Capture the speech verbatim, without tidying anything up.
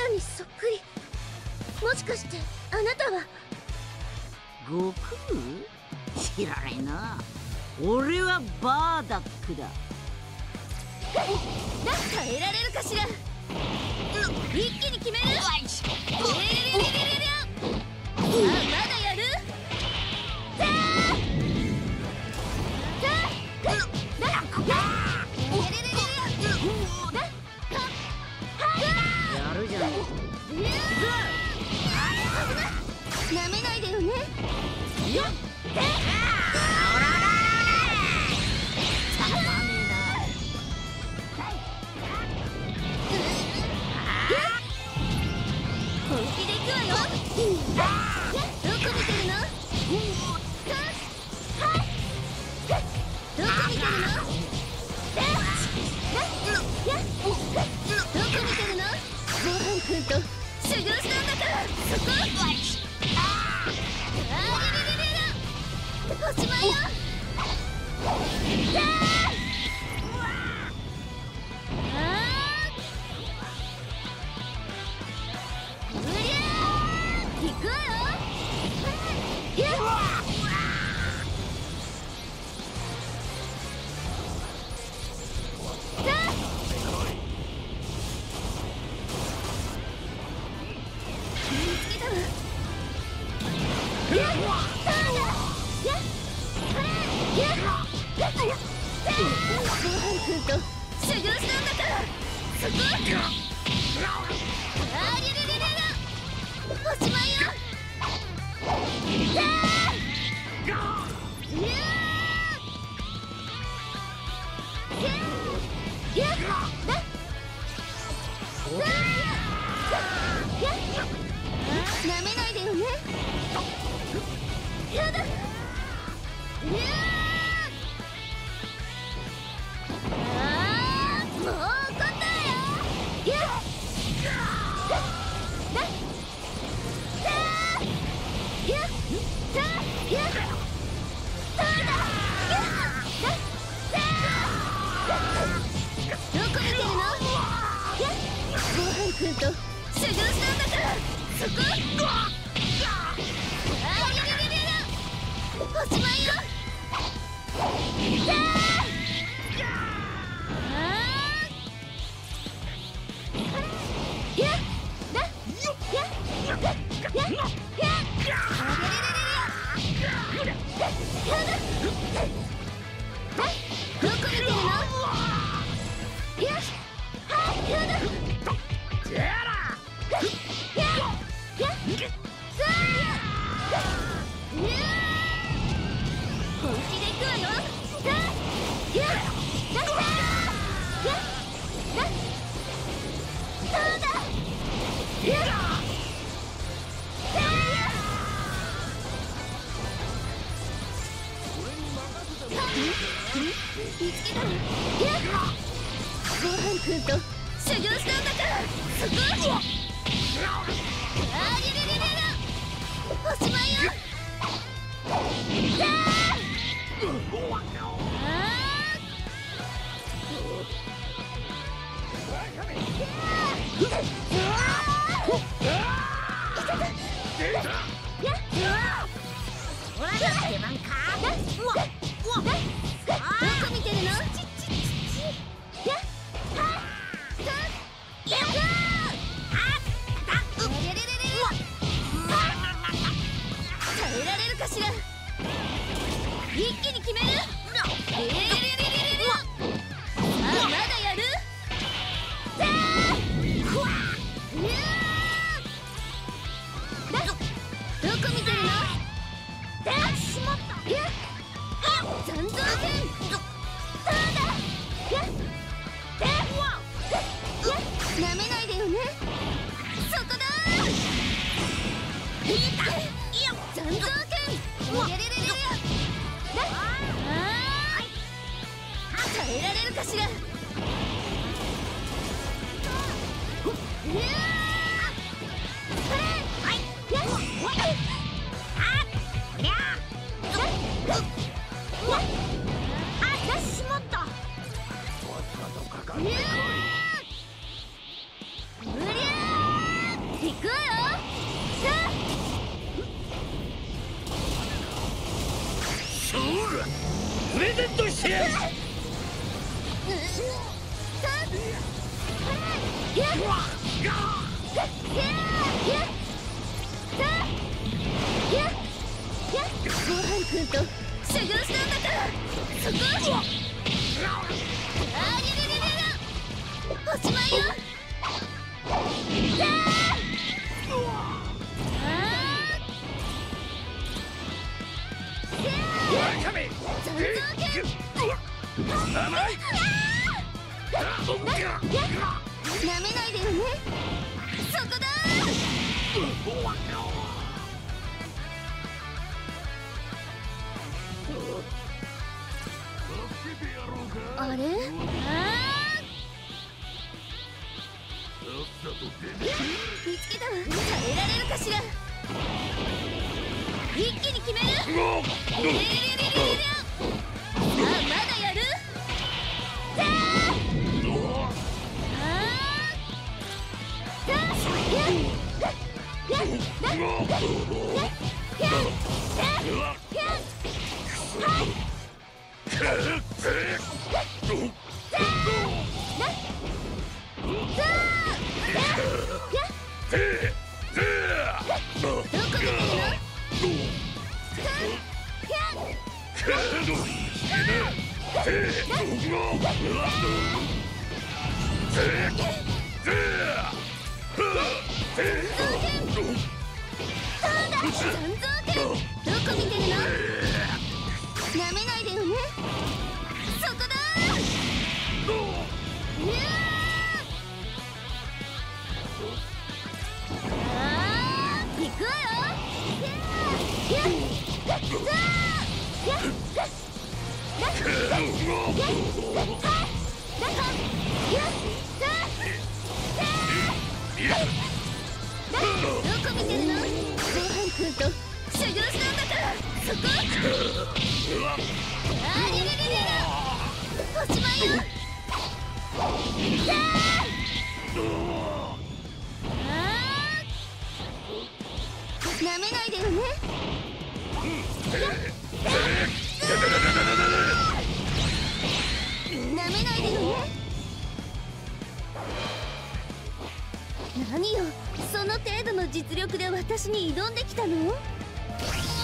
ラにそっくり。もしかしてあなたは悟空？知らないな。俺はバーダックだ。 耐えられるかしら。一気に決める。さあまだやる。 やるじゃん。 なめないでよね。本気でいくわよ。どこ見てるの？どこ見てるの？どこ見てるの？ごはんくんと修行したんだから。そこ？ありりりりら。おしまいよ。行くわよ。ごはんくんと修行したんだから。そこ？ありりりりら。おしまいよ。なめないでよね。やだ。ああ、もう怒ったわよ。どこ見てるの？ごはんくんと修行したんだから。そこ？ありりりりら。おしまいよ。どこ見てるの？本気でいくわよ。見つけたの。ごはんくんと修行したんだから。そこ？ありりりりら。おしまいよ。 ほら出番か。 どこ見てるの？耐えられるかしら。一気に決める。えー、あ、まだやる。どこ見てるの？しまった。残像剣。なめないでよね。そこだ。残像剣。耐えられるかしら。しまった。うりゃー。 プレゼントしてやる。 ごはんくんと修行したんだから、そこ。ありゃりゃりゃりゃ、おしまいよ。なめないでよね。そこだ。あれ？あ見つけたわ。耐えられるかしら。一気に決める。さあまだやる？どこ見てるの？なめないでよね。そこだ。あー、行くわよ。どこ見てるの？ごはんくんと修行したんだから、そこ。ありゃりゃりゃりゃ、おしまいよ。なめないでよね。なめないでよね。何よ、その程度の実力で私に挑んできたの？